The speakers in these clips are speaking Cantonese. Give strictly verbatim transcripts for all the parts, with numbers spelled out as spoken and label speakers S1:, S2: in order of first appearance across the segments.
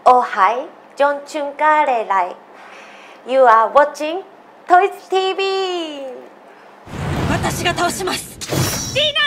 S1: Oh hi, John Chungkare Lai. You are watching Toys ティーブイ。
S2: 私が倒します。ディナ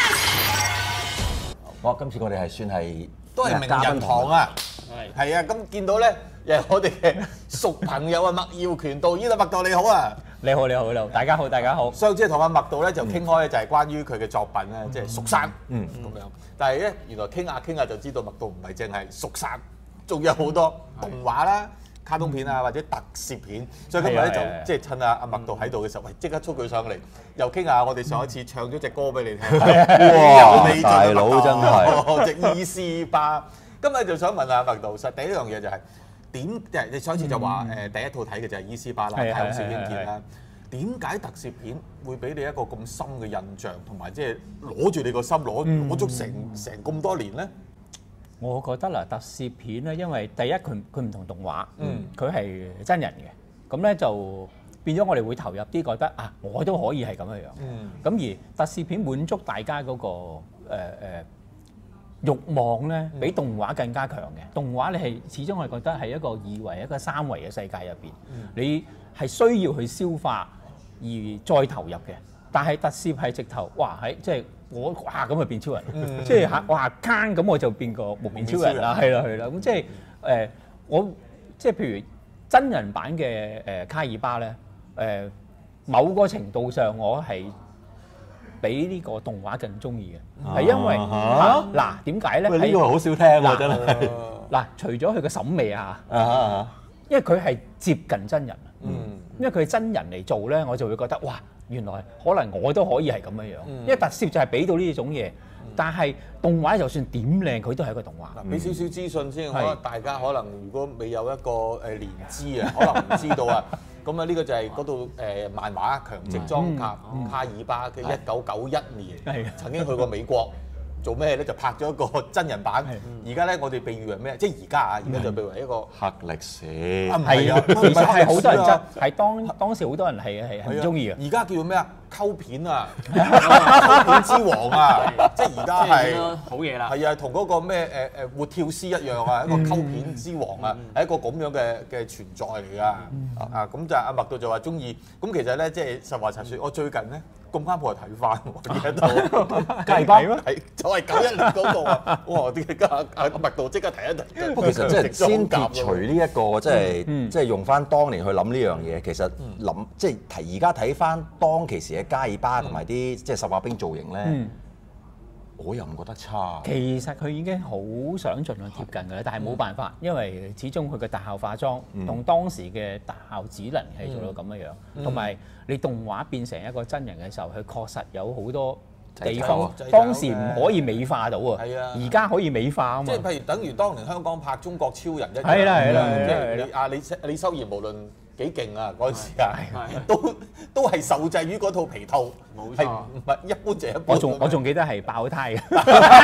S3: ー！我今次我哋係算係
S4: 都係名人堂啊，係係啊，咁見到咧，又係我哋嘅熟朋友啊，麥耀權導演啊，麥導你好啊！
S5: 你好，你好，你好，大家好，大家好。
S4: 上次同阿麥導咧就傾開咧，就係關於佢嘅作品咧，即係蜀山，嗯咁樣。但係咧，原來傾下傾下就知道麥導唔係淨係蜀山，仲有好多動畫啦、卡通片啊或者特攝片。所以今日咧就即係趁阿阿麥導喺度嘅時候，喂，即刻捉佢上嚟，又傾下我哋上一次唱咗隻歌俾你聽。哇！
S3: 大佬真係
S4: 隻伊斯巴。今日就想問下麥導，實第一樣嘢就係。點即係你上次就話誒第一套睇嘅就係伊斯巴啦，太空小英傑啦。點解特攝片會俾你一個咁深嘅印象，同埋即係攞住你個心攞攞足成成咁多年咧？
S5: 我覺得啦，特攝片咧，因為第一佢佢唔同動畫，佢係真人嘅，咁咧就變咗我哋會投入啲，覺得啊，我都可以係咁樣樣。咁而特攝片滿足大家嗰個誒誒慾望咧，比動畫更加強嘅。動畫你係始終係覺得係一個二維一個三維嘅世界入邊，你係需要去消化而再投入嘅。但係特攝係直頭，哇喺即係我哇咁就變超人，即係嚇哇坑咁我就變個無面超人啦，係啦係啦。咁即係誒我即係譬如真人版嘅誒卡爾巴咧，誒某個程度上我係比呢個動畫更中意嘅，係因為嗱點解咧？
S3: 呢個好少聽喎，真係。
S5: 嗱，除咗佢嘅審美啊，因為佢係接近真人，因為佢係真人嚟做咧，我就會覺得哇，原來可能我都可以係咁樣樣。因為特攝就係俾到呢種嘢，但係動畫就算點靚，佢都係一個動畫。
S4: 俾少少資訊先，可能大家可能如果未有一個誒年資啊，可能唔知道啊。咁啊，呢個就係嗰度誒漫畫強殖裝甲卡爾巴嘅一九九一年，曾經去過美國做咩咧？就拍咗一個真人版。而家咧，我哋被譽為咩？即係而家啊，而家就被為一個
S3: 黑歷史。
S5: 係啊，其實係好多人憎，係當當時好多人係係係唔中意嘅。
S4: 而家叫做咩啊？溝片啊，溝片之王啊！即係而家係
S6: 好嘢啦。
S4: 係啊，同嗰個咩誒誒活跳屍一樣啊，一個溝片之王啊，係一個咁樣嘅嘅存在嚟㗎。啊，咁就阿麥導就話中意。咁其實咧，即係實話實説，我最近咧咁啱我係睇翻呢一套，
S5: 係咩？
S4: 係就係九一年嗰個啊！哇！啲家阿麥導即刻提一提。
S3: 不過其實即係先撇除呢一個，即係即係用翻當年去諗呢樣嘢。其實諗即係提而家睇翻當其時嘅加爾巴同埋啲即係十八兵造型咧，我又唔覺得差。
S5: 其實佢已經好想盡量貼近㗎啦，但係冇辦法，因為始終佢嘅特效化妝同當時嘅特效只能係做到咁樣樣，同埋你動畫變成一個真人嘅時候，佢確實有好多地方當時唔可以美化到啊，而家可以美化啊嘛。
S4: 即係譬如等於當年香港拍《中國超人》一樣。
S5: 係啦係啦，
S4: 即係你阿李李修賢無論幾勁啊嗰陣時啊，都都係受制於嗰套皮套，冇錯，唔係一般就一般。
S5: 我仲我仲記得係爆胎嘅。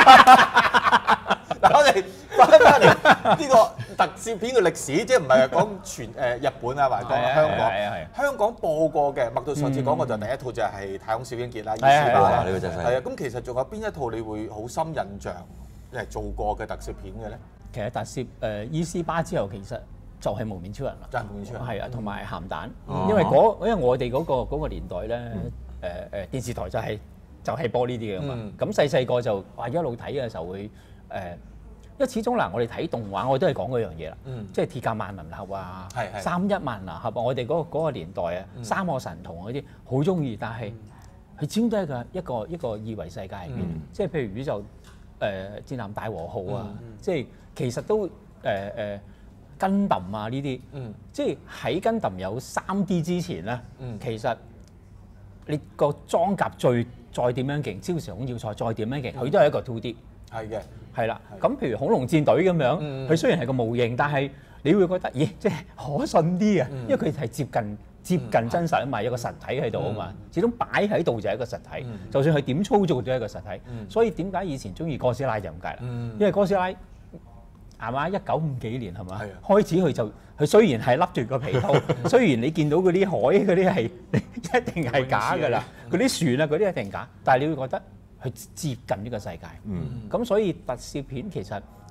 S4: 嗱，我哋翻返嚟呢個特攝片嘅歷史，即係唔係講全誒日本啊，或者講香港。香港播過嘅，麥導上次講過就第一套就係《太空小英傑》啦，伊斯巴啦。
S3: 呢個真係。
S4: 係啊，咁其實仲有邊一套你會好深印象係做過嘅特攝片嘅咧？
S5: 其實特攝誒伊斯巴之後，其實就係無面超人啦，
S4: 就係無面超人，
S5: 係啊，同埋鹹蛋，因為嗰因為我哋嗰個嗰個年代咧，誒誒電視台就係就係播呢啲嘅嘛，咁細細個就話一路睇嘅時候會誒，因為始終嗱我哋睇動畫，我都係講嗰樣嘢啦，即係鐵甲萬能俠啊，三一萬能俠啊，我哋嗰個嗰個年代啊，三個神童嗰啲好中意，但係佢始終都係個一個一個二維世界入邊，即係譬如宇宙誒戰艦大和號啊，即係其實都誒誒。Gundam啊呢啲，嗯、即係喺 Gundam有三 D 之前咧，嗯、其實你個裝甲最再點樣勁，超時空要塞再點樣勁，佢都係一個 two D。
S4: 係嘅，
S5: 係啦。咁譬如恐龍戰隊咁樣，佢、嗯、雖然係個模型，但係你會覺得，咦，即係可信啲啊，嗯、因為佢係接近接近真實啊嘛，有個實體喺度啊嘛，嗯、始終擺喺度就係一個實體，嗯、就算佢點操作都係一個實體。嗯、所以點解以前中意哥斯拉就咁解啦，嗯、因為哥斯拉。係嘛？一九五幾年係嘛？開始佢就佢雖然係笠住個皮套，雖然你見到嗰啲海嗰啲係一定係假㗎啦，嗰啲船啊嗰啲一定假，但係你會覺得佢接近呢個世界。咁所以特攝片其實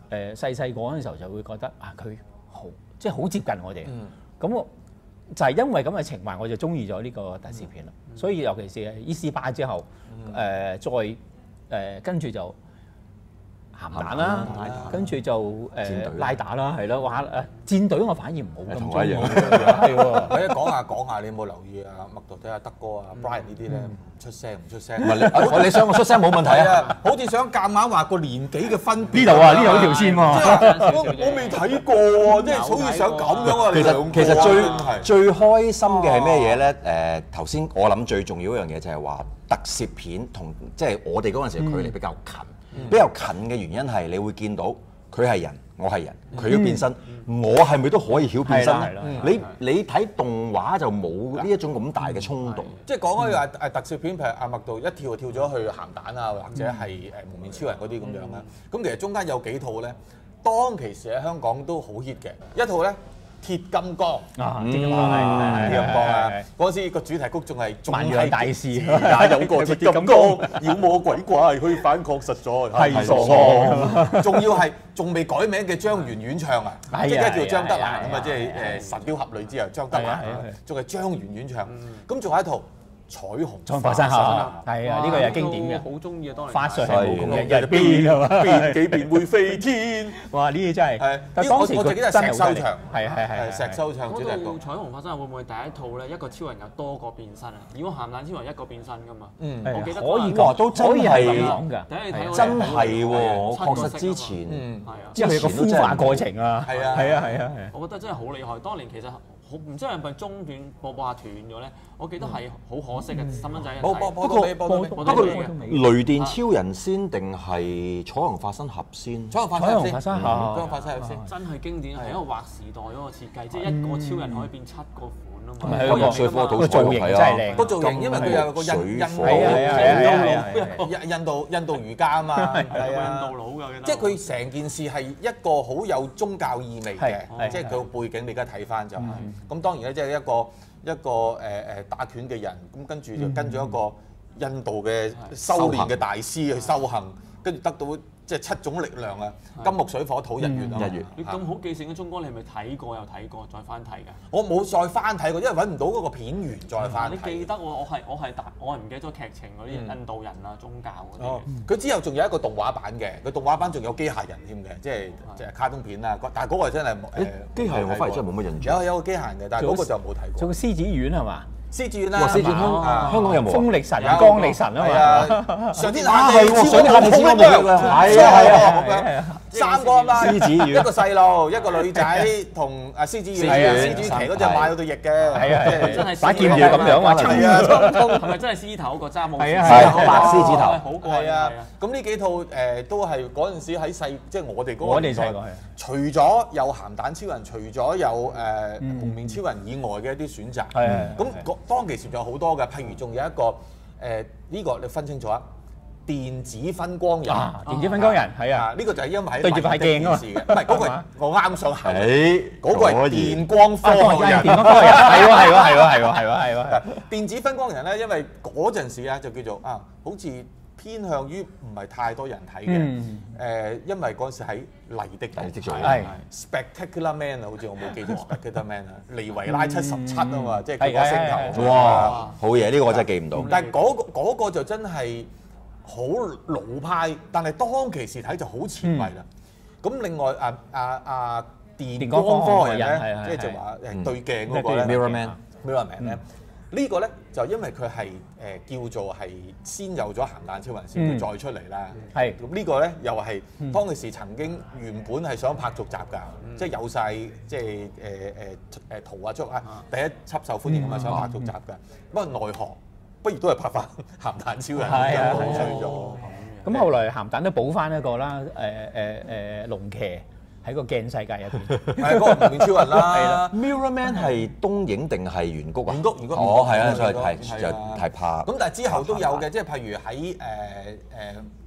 S5: 誒細細個嗰陣時候就會覺得啊佢好即係好接近我哋，咁我就係因為咁嘅情懷，我就中意咗呢個特攝片啦。所以尤其是伊斯巴之後，誒再誒跟住就鹹蛋啦，跟住就誒拉打啦，係咯，哇誒戰隊我反而唔好咁中意，係喎。
S4: 或者講下講下，你有冇留意啊？麥導睇下德哥啊、Brian 呢啲咧唔出聲唔出聲。
S3: 唔係你我你想我出聲冇問題啊，
S4: 好似想夾硬話個年紀嘅分別。
S5: 呢度啊，呢度有條線喎。
S4: 我我未睇過喎，即係好似想咁樣啊！
S3: 其實其實最最開心嘅係咩嘢咧？誒頭先我諗最重要一樣嘢就係話特攝片同即係我哋嗰陣時嘅距離比較近。比較近嘅原因係你會見到佢係人，我係人，佢要變身，我係咪都可以曉變身咧？你你睇動畫就冇呢一種咁大嘅衝動。
S4: 即係講開話誒特攝片，譬如阿麥導一跳就跳咗去鹹蛋啊，或者係誒幪面超人嗰啲咁樣啦。咁其實中間有幾套咧，當其時喺香港都好 hit 嘅，一套咧。鐵金剛
S5: 啊！鐵金剛係
S4: 鐵金剛啊！嗰陣時個主題曲仲係
S5: 萬樣大師，
S4: 也有個鐵金剛，妖魔鬼怪去反抗實在係傻，仲要係仲未改名嘅張圓圓唱啊！即係叫張德蘭啊嘛，即係誒神雕俠侶之後張德蘭，仲係張圓圓唱。咁仲有一套。彩虹
S5: 化身嚇，係啊！呢個又係經典嘅，
S6: 好中意啊！當年
S5: 法術係冇咁嘅，日變係嘛？
S4: 變幾變會飛天，
S5: 哇！呢啲真係，
S4: 係
S5: 但當時
S4: 我我記得係石修唱，
S5: 係係係
S4: 石修唱主題曲。
S6: 嗰套彩虹化身會唔會第一套咧？一個超人有多個變身啊！如果鹹蛋超人一個變身㗎嘛，
S4: 嗯，
S6: 我記得
S5: 可以
S3: 哇，都真係
S5: 講㗎，
S3: 真係喎！我確實之前，
S6: 嗯，係啊，
S5: 之後有個孵化過程啊，
S4: 係啊，
S5: 係啊，係啊，係啊，
S6: 我覺得真係好厲害。當年其實好唔知係咪中斷播播下斷咗咧？我記得係好可惜嘅，細蚊仔人睇。
S4: 播播播到尾，播到尾。
S3: 不過雷電超人先定係彩虹化身俠先？
S4: 彩虹化身俠先，彩虹化身俠先，
S6: 真係經典，係一個劃時代嗰個設計，即係一個超人可以變七個款啊嘛。
S3: 係啊，水火土
S5: 造型真係靚。
S4: 個造型因為佢有個印印印印度印度瑜伽啊嘛，係啊，
S6: 印度佬㗎，
S4: 即係佢成件事係一個好有宗教意味嘅，即係佢個背景你而家睇翻就係。咁當然咧，即係一個。一個誒誒打拳嘅人，咁跟住就跟咗一個印度嘅修練嘅大師去修行，跟住得到即係七種力量啊！金木水火土日月啊！
S3: 日月，
S6: 你咁好記性嘅鐘哥，你係咪睇過又睇過，再翻睇㗎？
S4: 我冇再翻睇過，因為揾唔到嗰個片源再翻睇。
S6: 你記得喎？我係我係大，我係唔記得咗劇情嗰啲印度人啊、宗教嗰啲。
S4: 哦，佢之後仲有一個動畫版嘅，佢動畫版仲有機械人添嘅，即係即係卡通片啦。但係嗰個真係誒
S3: 機械人，我反而真係冇乜印象。
S4: 有有個機械人嘅，但係嗰個就冇睇過。
S5: 仲有獅子丸係嘛？
S4: 獅子丸啦，
S3: 獅子丸香港有冇？
S5: 風力神、光力神啊嘛，
S4: 上天
S3: 下地，上天下地，超能力啊！係啊係啊，
S4: 三個啊嘛，
S3: 獅子丸
S4: 一個細路，一個女仔，同啊獅子丸，獅子旗嗰隻馬有對翼嘅，
S5: 係啊，
S6: 真係
S5: 把劍嘢咁樣啊，
S4: 係啊，
S6: 係咪真係獅頭嗰個揸武？
S5: 係啊
S3: 係啊，白獅子頭，
S6: 好過
S4: 係啊。咁呢幾套誒都係嗰陣時喺細，即係我哋嗰個年代，
S5: 我哋細個係。
S4: 除咗有鹹蛋超人，除咗有誒幪面超人以外嘅一啲選擇，咁當其時仲有好多嘅，譬如仲有一個誒呢個你分清楚啊，電子分光人，
S5: 電子分光人係啊，
S4: 呢個就係因為喺
S5: 對住塊鏡啊嘛，
S4: 唔係嗰個我啱想行，
S3: 誒
S4: 嗰個係電光科學人，
S5: 電光科學人係喎係喎係喎係喎係喎係喎。
S4: 電子分光人咧，因為嗰陣時啊就叫做啊，好似偏向於唔係太多人睇嘅，誒，因為嗰陣時喺麗的麗的做
S5: 係
S4: Spectacular Man 啊，好似我冇記錯 Spectacular Man 啊，尼維拉七十七啊嘛，即係佢個星球。
S3: 哇，好嘢！呢個我真係記唔到。
S4: 但係嗰個嗰個就真係好老派，但係當其時睇就好前衛啦。咁另外啊啊啊電光科學人咧，即係就話誒對鏡嗰個咧
S3: Mirror Man，Mirror
S4: Man 咧。呢個咧就因為佢係誒叫做係先有咗鹹蛋超人先，佢再出嚟啦。
S5: 係
S4: 咁呢個咧又係當其時曾經原本係想拍續集㗎，即係有晒即係誒誒誒圖啊、足啊，第一輯受歡迎咁啊，想拍續集㗎。不過奈何，不如都係拍翻鹹蛋超人，就冇吹咗。
S5: 咁後來鹹蛋都補翻一個啦，誒誒誒龍騎。喺個鏡世界入邊，
S4: 係嗰個幪面超人啦。
S5: 係啦
S3: Mirror Man 係東映定係原谷啊？
S4: 原谷，原谷。
S3: 哦，係啊，所以係就係拍。
S4: 咁但係之後都有嘅，即係譬如喺誒誒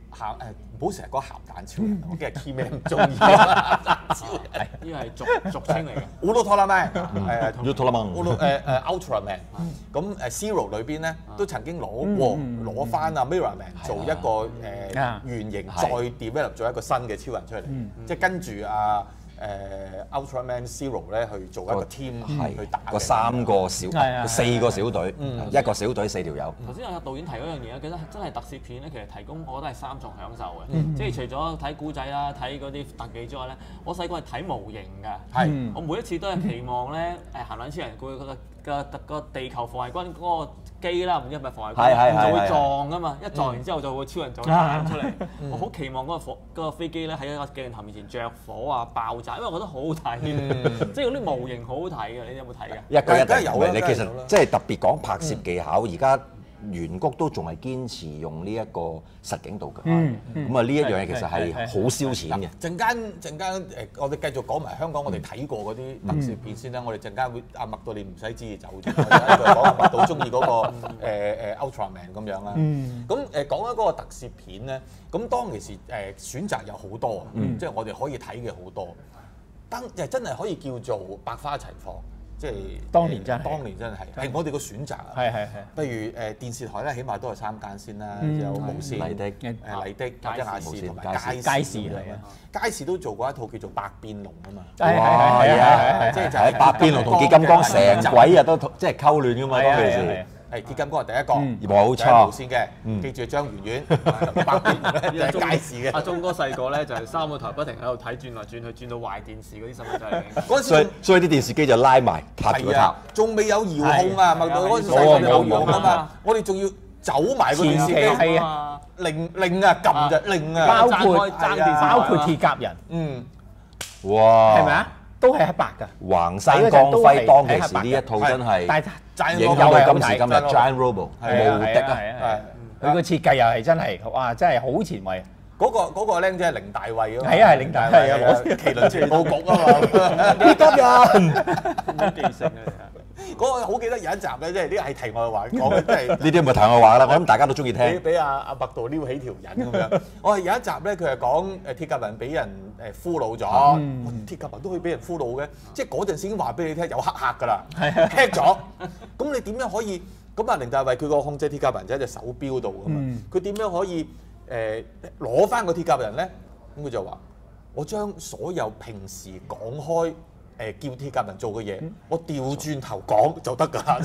S4: 鹹誒，唔好成日講鹹蛋超人，我驚係 Keyman 唔中意啊！
S6: 呢個係俗俗稱嚟嘅。
S4: Ultraman 誒
S3: Ultraman
S4: 誒誒 Ultraman，咁誒 Zero 裏邊咧都曾經攞過攞翻啊 Mirrorman 做一個誒原型，再 develop 咗一個新嘅超人出嚟，即係跟住啊。誒 Ultraman Zero 咧去做一個 team 去打
S3: 個三個小四個小隊，一個小隊四條友。
S6: 頭先有導演提嗰樣嘢咧，其實真係特攝片咧，其實提供我覺得係三重享受嘅，即係除咗睇古仔啦、睇嗰啲特技之外咧，我細個係睇模型㗎。係，我每一次都係期望咧誒鹹蛋超人佢個個個地球防衛軍嗰個機啦，唔知係咪防衛軍就會撞㗎嘛，一撞完之後就會超人就彈出嚟。我好期望嗰個火嗰個飛機咧喺個鏡頭面前着火啊爆炸，因為我覺得好好睇，即係嗰啲模型好好睇嘅。你有冇睇㗎？
S3: 一個一定
S4: 有啦，
S3: 你其實即係特別講拍攝技巧，而家原谷都仲係堅持用呢一個實景道具。咁啊，呢一樣嘢其實係好燒錢嘅。
S4: 陣間陣間誒，我哋繼續講埋香港我哋睇過嗰啲特攝片先啦。我哋陣間會阿麥道你唔使旨意走咗，講阿麥道中意嗰個誒誒 Ultraman 咁樣啦。咁誒講緊嗰個特攝片咧，咁當其時誒選擇有好多，即係我哋可以睇嘅好多。當就真係可以叫做百花齊放，即係
S5: 當年真係，
S4: 當年真係係我哋個選擇啊！
S5: 係係係。
S4: 不如誒電視台咧，起碼都係三間先啦，有無線、
S3: 麗的、
S4: 誒麗的、亞視同埋佳視。
S5: 佳視係啊，
S4: 佳視都做過一套叫做《百變龍》啊嘛。
S5: 係
S3: 哇！係啊，
S4: 即係就係
S3: 百變龍同鐵金剛成鬼日都即係溝亂㗎嘛，當其時。
S4: 係鐵金剛係第一個，
S3: 冇錯，
S4: 無線嘅，記住張圓圓，百變龍咧就係佳視嘅。
S6: 阿鐘哥細個咧就係三個台不停喺度睇，轉來轉去，轉到壞電視嗰啲細蚊仔。
S4: 嗰陣
S3: 所以所以啲電視機就拉埋拍住個塔，
S4: 仲未有遙控啊！麥道嗰陣時細個有遙控啊嘛，我哋仲要走埋個電視機，
S5: 係啊，
S4: 擰擰啊撳就擰啊，
S5: 包括
S6: 爭電視，
S5: 包括鐵甲人，
S4: 嗯，
S3: 哇！
S5: 係咪啊？都係黑白㗎。
S3: 橫山光輝當其時呢一套真係影響到今時今日 Giant Robo 無敵啊！
S5: 佢個設計又係真係，哇！真係好前衛。
S4: 嗰個嗰個僆仔係凌大衛啊嘛，
S5: 係啊係凌大衛啊，
S4: 攞麒麟情報局啊嘛，
S3: 鐵甲人
S6: 好記性啊！
S4: 嗰個好記得有一集咧，即係呢個係題外話講嘅，即係
S3: 呢啲唔係題外話啦，我諗大家都中意
S4: 俾
S3: 聽。
S4: 俾阿阿麥道撩起條癮咁樣。我係有一集咧，佢係講誒鐵甲人俾人誒俘虜咗，鐵甲人都可以俾人俘虜嘅，即係嗰陣時已經話俾你聽有黑客㗎啦，hack 咗。咁你點樣可以？咁啊，凌大衛佢個控制鐵甲人就喺隻手錶度㗎嘛，佢點樣可以誒攞翻個鐵甲人咧？咁佢就話：我將所有平時講開。誒叫鐵甲人做嘅嘢，我調轉頭講就得㗎啦。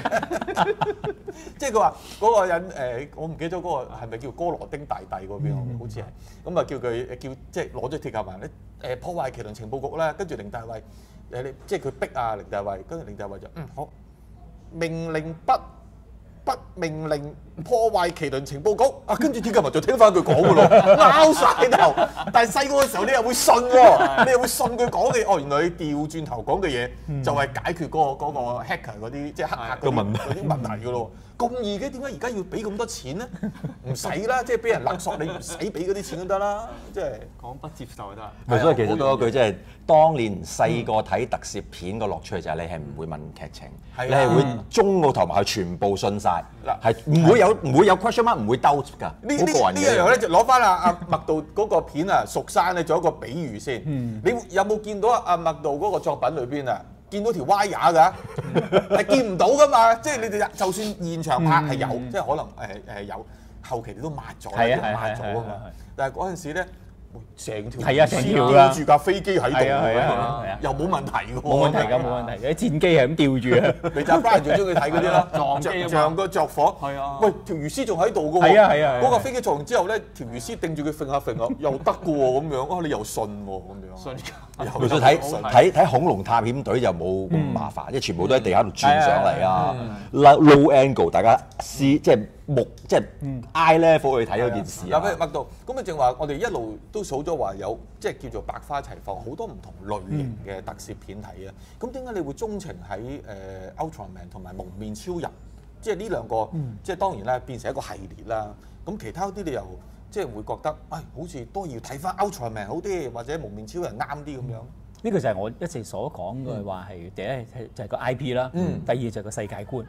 S4: 即係佢話嗰個人誒，我唔記得咗嗰個係咪叫哥羅丁大帝嗰邊？好似係咁啊，叫佢叫即係攞咗鐵甲人咧誒破壞麒麟情報局啦，跟住凌大衛誒你即係佢逼啊凌大衛，跟住凌大衛就嗯好命令不。不命令破壞麒麟情報局啊！跟住鐵甲人就聽翻佢講嘅咯，拗晒頭。但係細個嘅時候你又會信喎，你又會信佢講嘅。哦，原來你調轉頭講嘅嘢就係解決嗰個嗰個 hacker 嗰啲即係黑客嗰啲嗰啲問題嘅咯。咁易嘅，點解而家要俾咁多錢咧？唔使啦，即係俾人勒索你唔使俾嗰啲錢都得啦，即係
S6: 講不接受就得。
S3: 咪所以其實都嗰句即係當年細個睇特攝片個樂趣就係你係唔會問劇情，你係會中個頭埋去全部信晒，係唔會有唔會有 question mark，唔會 doubt 㗎。呢呢呢
S4: 一樣咧就攞翻阿阿麥道嗰個片啊，蜀山咧做一個比喻先。你有冇見到阿麥道嗰個作品裏邊啊？見到條歪牙㗎，係見唔到㗎嘛？即係你哋就算現場拍係有，即係可能誒誒有，後期你都抹咗，抹咗啊嘛。但係嗰陣時咧，成條
S5: 係啊，成條啦，
S4: 吊住架飛機喺度，
S5: 係啊係啊，
S4: 又冇問題㗎喎，
S5: 冇問題㗎，冇問題。啲戰機係咁吊住啊，
S4: 你就 Brian 最中意睇嗰啲啦，
S6: 撞機啊嘛，
S4: 像個着火。
S6: 係啊，
S4: 喂，條魚絲仲喺度㗎喎。
S5: 係啊係啊，
S4: 嗰個飛機撞完之後咧，條魚絲定住佢揈下揈下，又得㗎喎咁樣。啊，你又信喎咁樣。
S6: 信
S3: 佢所以睇睇睇恐龍探險隊就冇咁麻煩，因為全部都喺地下度轉上嚟啊，low angle，大家試即係目即係 eye level去睇嗰件事啊。
S4: 嗱，譬如麥道，咁啊正話，我哋一路都數咗話有即係叫做百花齊放，好多唔同類型嘅特攝片睇啊。咁點解你會鍾情喺誒 Ultraman 同埋蒙面超人？即係呢兩個，即係當然啦，變成一個系列啦。咁其他啲你又？即係會覺得，唉，好似都要睇翻 Ultraman 好啲，或者蒙面超人啱啲咁樣。
S5: 呢個就係我一直所講嘅話係第一就係個 I P 啦，第二就係個世界觀。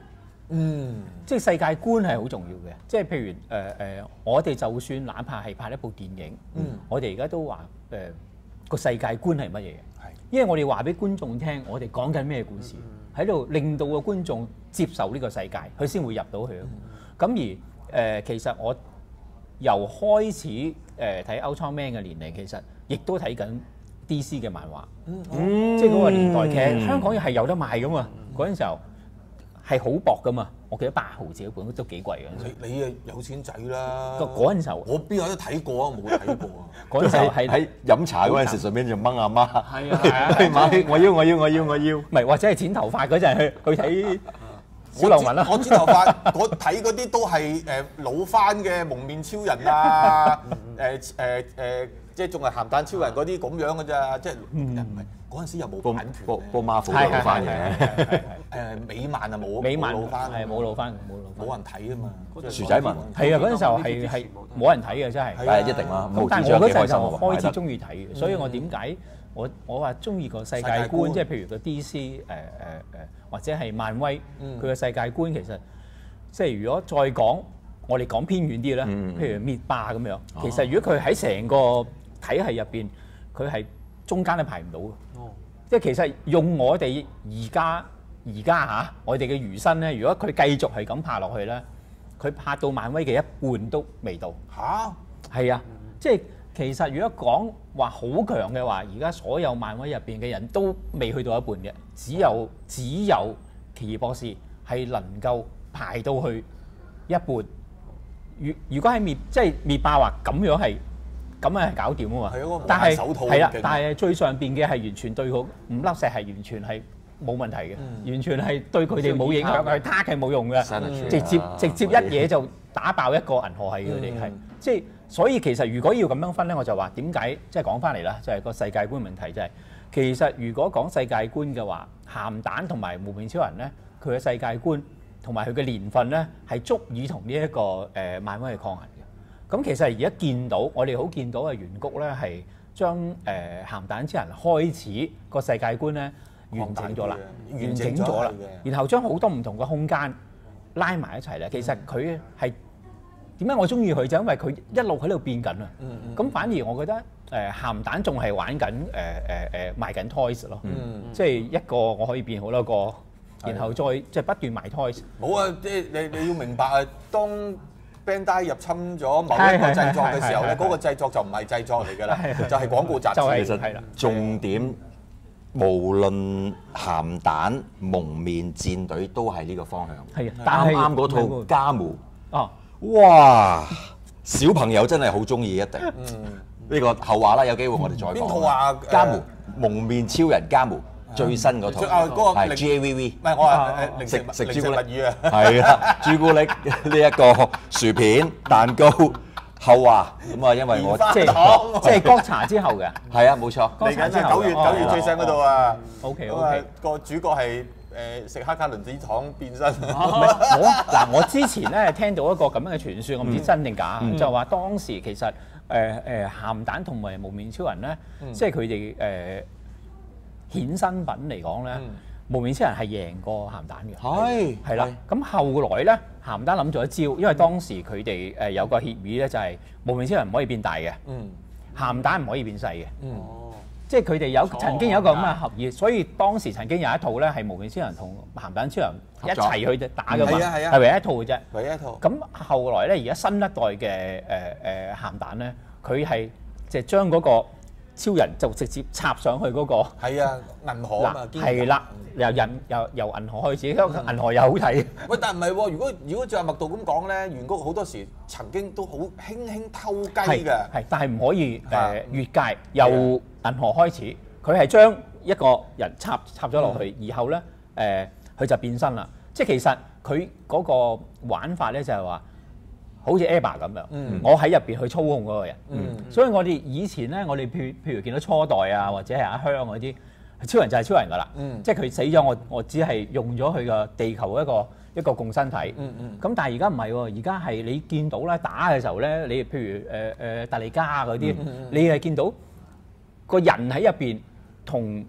S5: 嗯，即係世界觀係好重要嘅。即係譬如誒誒、呃，我哋就算哪怕係拍一部電影，嗯、我哋而家都話誒個世界觀係乜嘢？係，因為我哋話俾觀眾聽，我哋講緊咩故事，喺度、嗯、令到個觀眾接受呢個世界，佢先會入到去。咁、嗯、而誒、呃，其實我由開始誒睇 Ultraman 嘅年齡，其實亦都睇緊 D C 嘅漫畫。嗯，嗯即係嗰個年代，其實香港係有得賣噶嘛。嗰陣、嗯、時候。係好薄噶嘛，我記得八毫子一本都幾貴嘅。
S4: 你你啊有錢仔啦！
S5: 嗰陣時候，
S4: 我邊有得睇過啊？冇睇過啊！
S5: 嗰陣時候係
S3: 喺飲茶嗰陣時，順便就掹阿媽。
S5: 係啊係啊，
S3: 買我要我要我要我要。
S5: 唔係或者係剪頭髮嗰陣去去睇小流氓啦。
S4: 我剪頭髮，我睇嗰啲都係誒老翻嘅蒙面超人啊，誒誒誒，即係仲係鹹蛋超人嗰啲咁樣嘅咋，即係唔係。嗰陣時又冇版權，
S3: 波波馬虎都老翻嘅。
S4: 誒美漫啊冇，
S5: 美漫
S4: 老翻，
S5: 係冇老翻，冇老翻。
S4: 冇人睇啊嘛。
S3: 薯仔文
S5: 係啊，嗰陣時候係係冇人睇嘅，真係。
S3: 係一定啦。
S5: 但係我嗰陣就開始中意睇嘅，所以我點解我我話中意個世界觀，即係譬如個 D C 誒誒誒，或者係漫威，佢嘅世界觀其實即係如果再講，我哋講偏遠啲咧，譬如滅霸咁樣，其實如果佢喺成個體系入邊，佢係中間都排唔到嘅。即係其實用我哋而家而家嚇，我哋嘅餘生咧，如果佢繼續係咁拍落去咧，佢拍到漫威嘅一半都未到。嚇？係啊，即係其實如果講話好強嘅話，而家所有漫威入邊嘅人都未去到一半嘅，只有只有奇異博士係能夠排到去一半。如如果係滅即係滅霸話咁樣係。咁啊係搞掂啊嘛，但係係啦，但係最上邊嘅係完全對嗰五粒石係完全係冇問題嘅，嗯、完全係對佢哋冇影響，係他係冇用嘅，嗯、直接直接一嘢就打爆一個銀河系佢哋係，即係所以其實如果要咁樣分咧，我就話點解即係講翻嚟啦，就係、是、個世界觀問題就係、是、其實如果講世界觀嘅話，鹹蛋同埋無面超人咧，佢嘅世界觀同埋佢嘅年份咧係足以同呢一個誒、呃、漫威嘅抗衡。咁其實而家見到，我哋好見到嘅圓谷咧，係將誒鹹蛋超人開始個世界觀咧完整咗啦，完整咗啦，然後將好多唔同嘅空間拉埋一齊咧。其實佢係點解我中意佢就因為佢一路喺度變緊啊。咁反而我覺得誒鹹蛋仲係玩緊誒誒誒賣緊 toys 咯，即係一個我可以變好多個，然後再即係不斷賣 toys。
S4: 冇啊，即係你你要明白啊，當Bandai 入侵咗某一個製作嘅時候咧，嗰個製作就唔係製作嚟㗎啦，就係廣告雜誌。
S3: 其實重點，無論鹹蛋、蒙面戰隊都係呢個方向。係啊，啱啱嗰套家務哦，哇！小朋友真係好中意，一定。呢個後話啦，有機會我哋再講。
S4: 邊套啊？
S3: 家務蒙面超人家務。最新嗰套係 G A V V，
S4: 唔係我話誒食食朱古力魚啊，
S3: 係啦，朱古力呢一個薯片蛋糕後話咁啊，因為我
S5: 即係即係歌茶之後嘅，
S3: 係啊冇錯，
S4: 嚟緊係九月九月最新嗰度啊
S5: ，OK OK，
S4: 個主角係誒食黑卡倫子糖變身。
S5: 我嗱我之前咧聽到一個咁樣嘅傳說，我唔知真定假，就話當時其實誒誒鹹蛋同埋無面超人咧，即係佢哋誒。衍生品嚟講咧，無面超人係贏過鹹蛋嘅，係係啦。咁後來咧，鹹蛋諗咗一招，因為當時佢哋誒有個協議咧，就係無面超人唔可以變大嘅，鹹蛋唔可以變細嘅。即係佢哋有曾經有一個咁嘅合議，所以當時曾經有一套咧係無面超人同鹹蛋超人一齊去打㗎嘛，係唯一一套嘅啫。
S4: 唯一一套。
S5: 咁後來咧，而家新一代嘅誒誒鹹蛋咧，佢係即係將嗰個超人就直接插上去嗰個，
S4: 係啊，銀河啊嘛，
S5: 係啦，由銀由由銀河開始，銀河又好睇。
S4: 喂，但係唔係喎？如果如果照阿麥道咁講咧，圓谷好多時曾經都好輕輕偷雞嘅，
S5: 係，但係唔可以誒越界。由銀河開始，佢係將一個人插插咗落去，然後咧誒佢就變身啦。即係其實佢嗰個玩法咧就係話，好似 Eva 咁樣，嗯、我喺入邊去操控嗰個人，嗯、所以我哋以前咧，我哋譬如譬如見到初代啊，或者係阿香嗰啲超人就係超人噶啦，嗯、即係佢死咗，我我只係用咗佢個地球一個一個共生體。咁、嗯嗯、但係而家唔係喎，而家係你見到咧打嘅時候咧，你譬如誒誒達利加嗰啲，嗯嗯、你係見到個人喺入邊同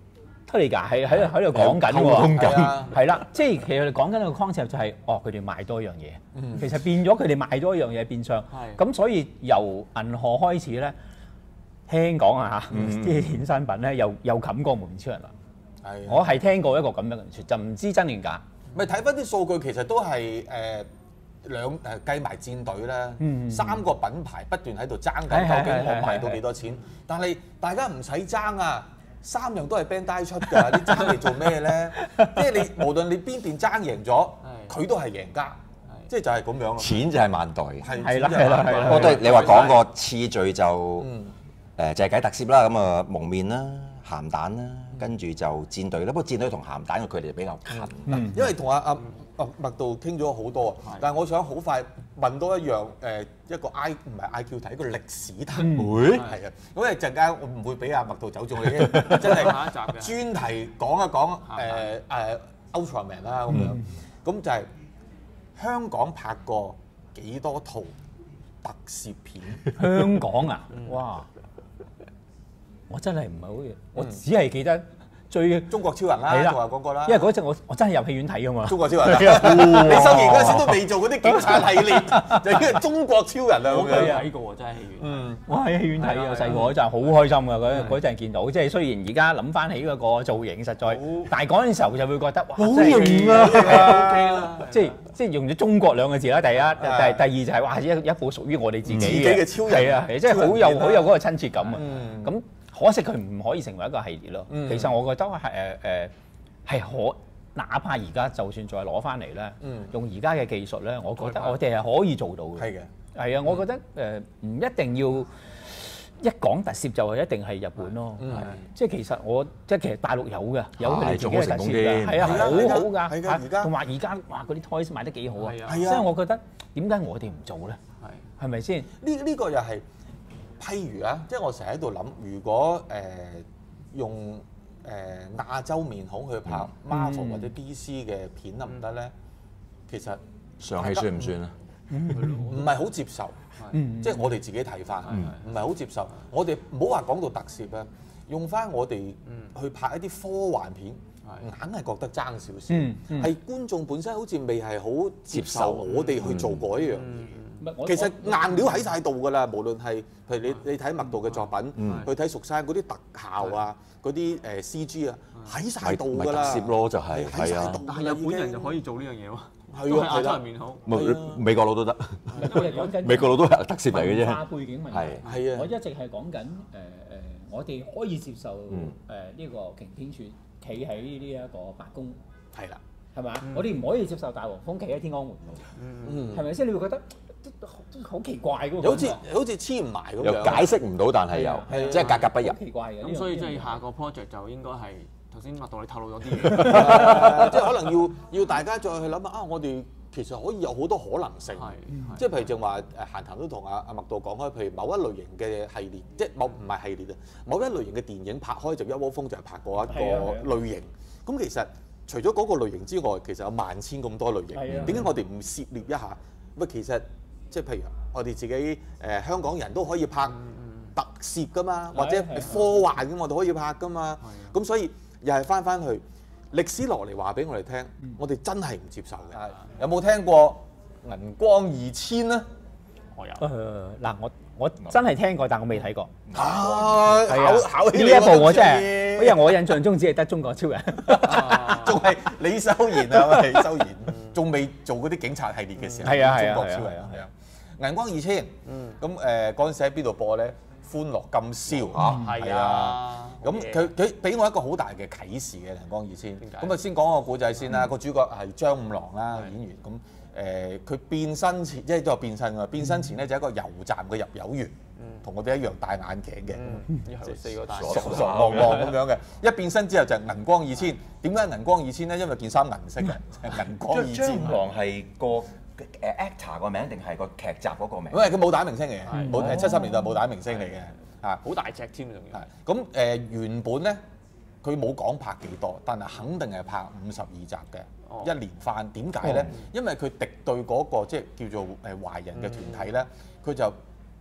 S5: 得嚟㗎，係喺喺度講緊
S3: 溝通
S5: 喎，
S3: 緊
S5: 係啦，即係其實佢哋講緊個 concept 就係，哦，佢哋賣多樣嘢，其實變咗佢哋賣多樣嘢變相，咁所以由銀河開始咧，聽講啊嚇，啲衍生品咧又又冚過幪面超人啦。我係聽過一個咁樣嘅傳說，就唔知真定假。
S4: 咪睇翻啲數據，其實都係誒兩誒計埋戰隊啦，三個品牌不斷喺度爭緊，究竟我賣到幾多錢？但係大家唔使爭啊！三樣都係 Bandai 出㗎，你爭嚟做咩咧？即係你無論你邊邊爭贏咗，佢都係贏家，即係就係咁樣咯。
S3: 錢就係萬代，
S4: 係
S5: 係啦係啦係啦。
S3: 不過都係你話講個次序就誒就係計特攝啦，咁啊蒙面啦、鹹蛋啦，跟住就戰隊啦。不過戰隊同鹹蛋嘅距離比較近，
S4: 因為同阿阿阿麥道傾咗好多啊，但係我想好快問多一樣誒一個 I 唔係 I Q 題，一個歷史題。
S3: 會
S4: 係啊，咁誒陣間我唔會俾阿麥道走中你，真係
S6: 下一集嘅
S4: 專題講一講誒誒 Ultraman 啦咁樣，咁就係香港拍過幾多套特攝片？
S5: 香港啊，哇！我真係唔係好記，我只係記得最
S4: 中國超人啦，
S5: 係啦
S4: 仲有嗰個啦，
S5: 因為嗰陣我我真係入戲院睇㗎嘛。
S4: 中國超人，你收完嗰陣時都未做嗰啲警察系列，就已經係中國超人啦咁
S6: 我
S4: 樣。
S6: 睇過喎，真係戲院。
S4: 嗯，
S5: 我喺戲院睇啊，
S6: 係啊
S5: 細個嗰陣好開心㗎，嗰嗰陣見到，即係雖然而家諗翻起嗰個造型實在，但係嗰陣時候就會覺得哇，好型啊！
S6: OK 啦，
S5: 即係即係用咗中國兩個字啦，第一，第第二就係哇一一部屬於我哋自己
S4: 自己嘅超人
S5: 係啊，即係好有好有嗰個親切感啊。
S4: 嗯
S5: 咁可惜佢唔可以成為一個系列咯。其實我覺得係誒誒係可，哪怕而家就算再攞翻嚟咧，用而家嘅技術咧，我覺得我哋係可以做到嘅。
S4: 係嘅。
S5: 係啊，我覺得誒唔一定要一講特攝就係一定係日本咯。係即係其實我即係其實大陸有嘅，有佢哋自己嘅特攝㗎。係啊，好好㗎。
S4: 係㗎而家
S5: 同埋而家哇嗰啲 toys 賣得幾好啊。
S6: 係啊
S4: 係啊
S5: 所以我覺得點解我哋唔做咧？
S6: 係
S5: 係咪先？
S4: 呢呢個又係譬如啊，即係我成日喺度諗，如果誒用誒亞洲面孔去拍 Marvel 或者 D C 嘅片得唔得咧？其實
S3: 上戲算唔算啊？
S4: 唔係好接受，即係我哋自己睇翻，唔係好接受。我哋唔好話講到特攝啊，用翻我哋去拍一啲科幻片，硬係覺得爭少少。係觀眾本身好似未係好接受我哋去做嗰一樣嘢。其實硬料喺晒度㗎啦，無論係譬如你你睇麥道嘅作品，去睇蜀山嗰啲特效啊，嗰啲誒 C G 啊，喺晒度㗎啦。
S3: 咪特攝咯，就係
S4: 喺晒度
S6: 但係日本人就可以做呢樣嘢喎，
S4: 係
S6: 都係亞洲
S4: 啊係啦
S6: 人面好。
S3: 咪美國佬都得，
S5: 我哋講緊
S3: 美國佬都係特攝嚟嘅
S5: 文化
S3: 啫。
S5: 背景問題。
S3: 係
S4: 係啊
S5: 我一直係講緊誒誒，我哋可以接受誒呢個擎天柱企喺呢一個白宮，
S4: 係啦，
S5: 係咪啊？我哋唔可以接受大黃蜂企喺天安門喎，係咪先？你會覺得都都好奇怪㗎喎，
S4: 又好似好似黐唔埋咁
S3: 又
S4: 樣。
S3: 解釋唔到，但係又即係格格不入
S5: 好。奇怪嘅。
S6: 咁所以即係下個 project 就應該係頭先麥道你透露咗啲嘢，
S4: 即係可能要要大家再去諗下啊！我哋其實可以有好多可能性，即係譬如正話誒閒談都同阿阿麥道講開，譬如某一類型嘅系列，即係某唔係系列啊，某一類型嘅電影拍開就一窩蜂就係拍過一個類型。咁其實除咗嗰個類型之外，其實有萬千咁多類型。點解我哋唔涉獵一下？喂，其實即係譬如我哋自己誒、呃、香港人都可以拍特攝噶嘛，或者科幻咁我哋可以拍噶嘛。咁所以又係翻翻去歷史落嚟話俾我哋聽，我哋真係唔接受嘅。有冇聽過銀光二千咧？
S6: 我有。
S5: 誒嗱，我我真係聽過，但我未睇過。
S4: 啊，
S5: 係啊
S4: 考考起
S5: 呢一部我真
S4: 係，
S5: 係，因為我印象中只係得中國超人。
S4: 仲係李修賢啊，李修賢仲未做嗰啲警察系列嘅時候，
S5: 係啊係啊
S4: 中國超人係啊。銀光二千，咁誒嗰陣時喺邊度播咧？歡樂今宵嚇，
S6: 係啊。
S4: 咁佢佢俾我一個好大嘅啟示嘅銀光二千。咁啊先講個故仔先啦。個主角係張五郎啦，演員咁誒，佢變身前即係都係變身㗎。變身前咧就係一個油站嘅入油員，同我哋一樣戴眼鏡嘅，
S6: 即係四個大
S4: 傻傻望望咁樣嘅。一變身之後就係銀光二千。點解銀光二千咧？因為件衫銀色嘅，銀光二千。
S3: 張五郎係個誒 actor 個名定係個劇集嗰個名？
S4: 因為佢武打明星嚟嘅，武誒七十年代武打明星嚟嘅，嚇
S6: 好大隻添仲要。
S4: 係咁誒原本咧，佢冇講拍幾多，但係肯定係拍五十二集嘅一連番。點解咧？因為佢敵對嗰個即係叫做誒華人嘅團體咧，佢就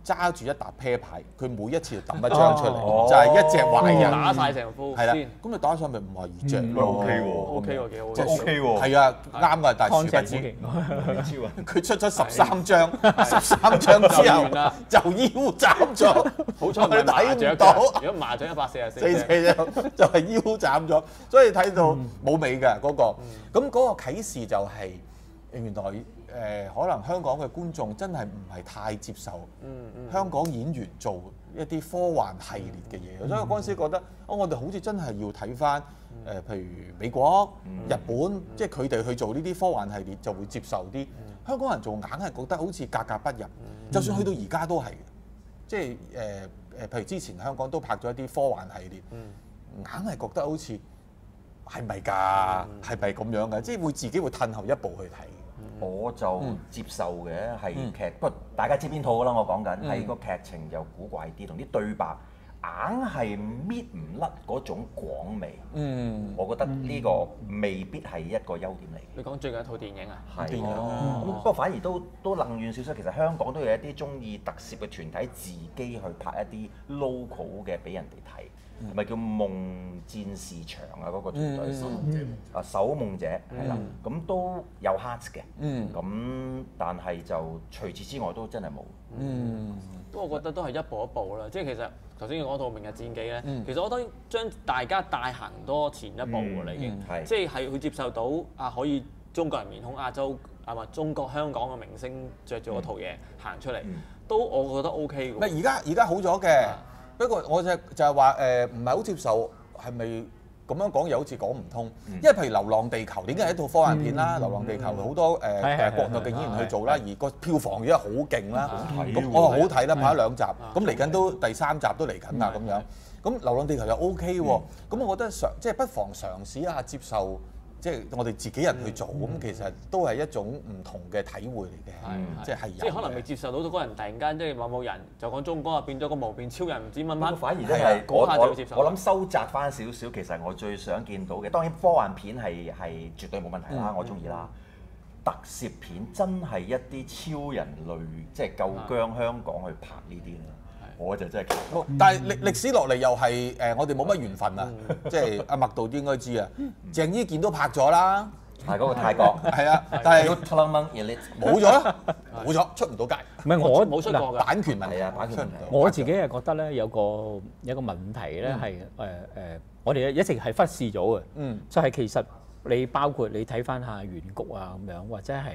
S4: 揸住一沓啤牌，佢每一次就抌一張出嚟，就係一隻壞人
S6: 打晒成副
S4: 係啦。
S6: 先
S4: 咁你打上咪五十二隻
S3: 嗯
S4: 咯
S3: OK 喎
S6: ，OK 喎，幾好，
S3: 即係 OK 喎。
S4: 係啊，啱㗎，但係殊不知佢出咗十三張，十三張之後就腰斬咗，
S6: 好彩唔係麻雀
S4: 睇唔到。
S6: 㗎，如果麻雀一百四十四
S4: 四隻就就係腰斬咗，所以睇到冇尾嘅嗰個。咁嗰個啟示就係原來誒、呃、可能香港嘅觀眾真係唔係太接受香港演員做一啲科幻系列嘅嘢，所以嗰陣時覺得哦，我哋好似真係要睇翻誒，譬如美國、日本，即係佢哋去做呢啲科幻系列就會接受啲。香港人做硬係覺得好似格格不入，就算去到而家都係嘅，即係誒。誒，譬如之前香港都拍咗一啲科幻系列，硬係、嗯、覺得好似係咪㗎？係咪咁樣㗎？即係會自己會褪後一步去睇。
S3: 我就接受嘅係劇，不過大家知邊套㗎啦？我講緊係個劇情就古怪啲，同啲對白硬係搣唔甩嗰種廣味。嗯，我覺得呢個未必係一個優點嚟。
S6: 你講最近一套電影啊？
S3: 係啊，咁不過反而都都楞遠少少。其實香港都有一啲中意特攝嘅團體，自己去拍一啲 local 嘅俾人哋睇，係咪叫夢戰士場啊？嗰個團隊啊，守夢者係啦，咁都有 heart 嘅。嗯，咁但係就除此之外都真係冇。嗯，
S6: 不過我覺得都係一步一步啦，即係其實。頭先講到《明日戰記》咧，其實我都將大家帶行多前一步㗎啦，已經，即係係會接受到啊，可以中國人面孔、亞洲啊或中國香港嘅明星着住嗰套嘢行出嚟，都我覺得 O K 㗎。
S4: 唔係而家而家好咗嘅，不過我就就係話誒，唔係好接受係咪？咁樣講又好似講唔通，因為譬如《流浪地球》已經係一套科幻片啦，《流浪地球》好多誒誒國內嘅演員去做啦，而個票房而家好勁啦，咁我話好睇啦，拍咗兩集，咁嚟緊都第三集都嚟緊啦咁樣，咁《流浪地球》又 O K 喎，咁我覺得嘗即係不妨嘗試一下接受。即係我哋自己人去做，咁其實都係一種唔同嘅體會嚟嘅，即係係有。
S6: 即係可能未接受到嗰個人突然間即係某某人就講中國啊變咗個無邊超人，唔知乜乜。
S3: 反而真係
S6: 嗰下就會接受。
S3: 我諗收窄翻少少，其實我最想見到嘅，當然科幻片係係絕對冇問題啦，我中意啦。特攝片真係一啲超人類，即係夠姜香港去拍呢啲啦。我就真係，
S4: 但係歷歷史落嚟又係誒，我哋冇乜緣分啊！即係阿麥導都應該知啊，鄭伊健都拍咗啦，
S3: 係嗰個泰國，
S4: 係啊，但係冇咗啦，冇咗出唔到街。
S5: 唔係我
S6: 冇出過㗎，
S4: 版權問題
S3: 啊，版權問題。
S5: 我自己係覺得咧有個有個問題咧係誒誒，我哋一直係忽視咗嘅，嗯，就係其實你包括你睇翻下圓谷啊咁樣，或者係誒誒誒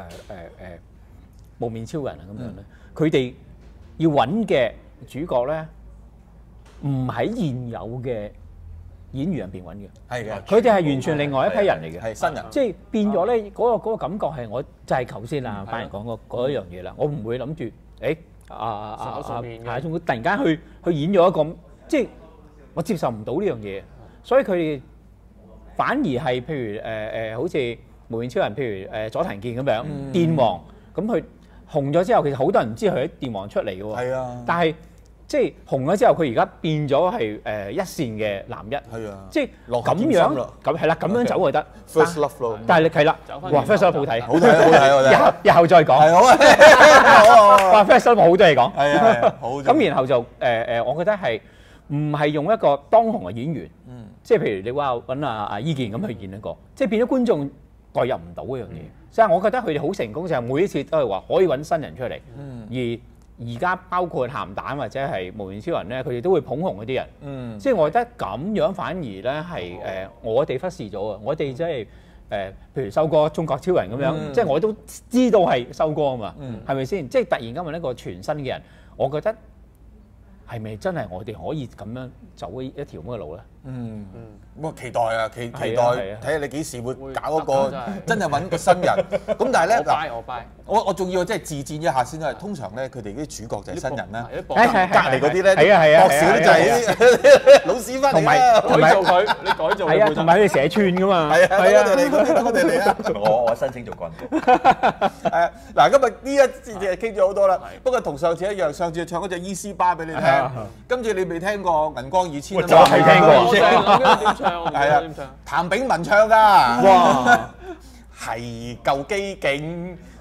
S5: 無面超人啊咁樣咧，佢哋要揾嘅主角咧，唔喺現有嘅演員入邊揾嘅，
S4: 係嘅。
S5: 佢哋係完全另外一批人嚟嘅，
S4: 係新人。
S5: 即係變咗咧，嗰個嗰個感覺係我就係頭先啊，班人講嗰嗰一樣嘢啦。我唔會諗住，誒啊啊啊啊，仲會突然間去去演咗一個，即係我接受唔到呢樣嘢，所以佢哋反而係譬如誒誒，好似無面超人，譬如誒佐藤健咁樣，電王咁佢。紅咗之後，其實好多人唔知佢喺電王出嚟嘅喎。係啊。但係即係紅咗之後，佢而家變咗係誒一線嘅男一。係啊。即係咁樣，咁係啦，咁樣走就得。
S4: First Love 咯。
S5: 但係你係啦，哇 First Love 好睇。
S4: 好睇好睇好睇。
S5: 日後日後再講。
S4: 係好啊。
S5: 哇 First Love 好多嘢講。
S4: 係啊。好。
S5: 咁然後就誒誒，我覺得係唔係用一個當紅嘅演員？嗯。即係譬如你話揾阿阿伊健咁去演一個，即係變咗觀眾代入唔到嗰樣嘢。所以我覺得佢哋好成功，就係每一次都係話可以揾新人出嚟，嗯、而而家包括鹹蛋或者係無面超人咧，佢哋都會捧紅嗰啲人。嗯、即係我覺得咁樣反而咧係誒我哋忽視咗啊！我哋即係誒，譬如修哥中國超人咁樣，嗯、即係我都知道係修哥啊嘛，係咪先？即係突然間揾一個全新嘅人，我覺得係咪真係我哋可以咁樣走一條咁嘅路咧？嗯
S4: 嗯，咁啊期待啊，期期待睇下你幾時會搞嗰個真係揾個新人。咁但係咧，
S6: 我 buy 我 buy，
S4: 我我仲要即係自薦一下先啦。通常咧，佢哋啲主角就係新人啦，隔
S6: 隔
S4: 離嗰啲咧，
S5: 係啊係啊，
S4: 博少啲就係老屎忽嚟啦。
S5: 同
S6: 埋改造佢，你改造
S5: 係啊，同埋佢哋成日串噶嘛。
S4: 係啊，係啊，我哋嚟，我哋嚟啊！
S3: 我我申請做幹部。
S4: 誒嗱，今日呢一節就傾咗好多啦。不過同上次一樣，上次唱嗰隻伊斯巴俾你聽，今次你未聽過銀光二千啊嘛？
S5: 就係聽過。
S6: 點唱？
S4: 係啊，譚炳文唱㗎。哇，係夠機警，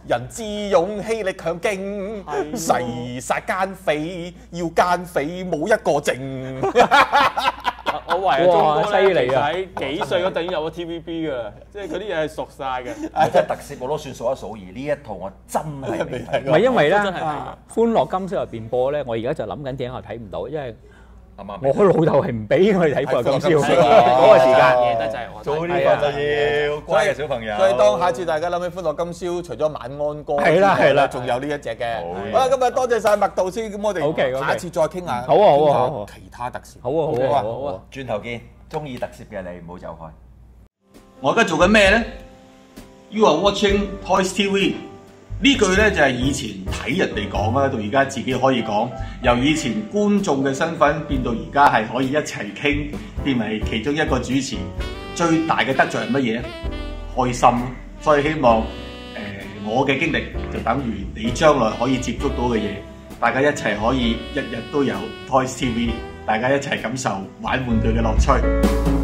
S4: 人智勇氣力強勁，誓殺奸匪，要奸匪冇一個剩。
S6: 我懷疑中哥
S5: 犀利啊！
S6: 喺幾歲嗰陣已經有咗 T V B 㗎啦，即係嗰啲嘢係熟晒嘅。
S3: 即係特攝我都算數一數二，呢一套我真係未睇
S5: 唔係因為咧，
S6: 真係
S5: 《歡樂今宵》入邊播咧，我而家就諗緊點解我睇唔到，因為
S3: 啱啱
S5: 我老豆係唔俾我哋睇《歡樂今宵》
S3: 係
S5: 嗰個時間。
S6: 夜得滯，我
S3: 早啲瞓就要乖嘅小朋友。
S4: 所以當下次大家諗起《歡樂今宵》，除咗晚安歌，
S5: 係啦係啦
S4: 仲有呢一隻嘅。
S3: 好
S4: 好啦，今日多謝晒麥導先，咁我
S5: OK，OK
S4: 哋下次再傾下，
S5: 好啊好啊
S4: 傾下
S5: 好啊
S4: 其他特攝。
S5: 好啊好啊好啊！
S3: 轉頭見，中意特攝嘅你唔好走開。
S7: 我而家做緊咩咧 ？You are watching Toys T V 呢句咧就係以前睇人哋講啦，到而家自己可以講。由以前觀眾嘅身份變到而家係可以一齊傾，變為其中一個主持。最大嘅得著係乜嘢？開心。所以希望誒、呃、我嘅經歷就等於你將來可以接觸到嘅嘢，大家一齊可以日日都有 Toys T V， 大家一齊感受玩玩具嘅樂趣。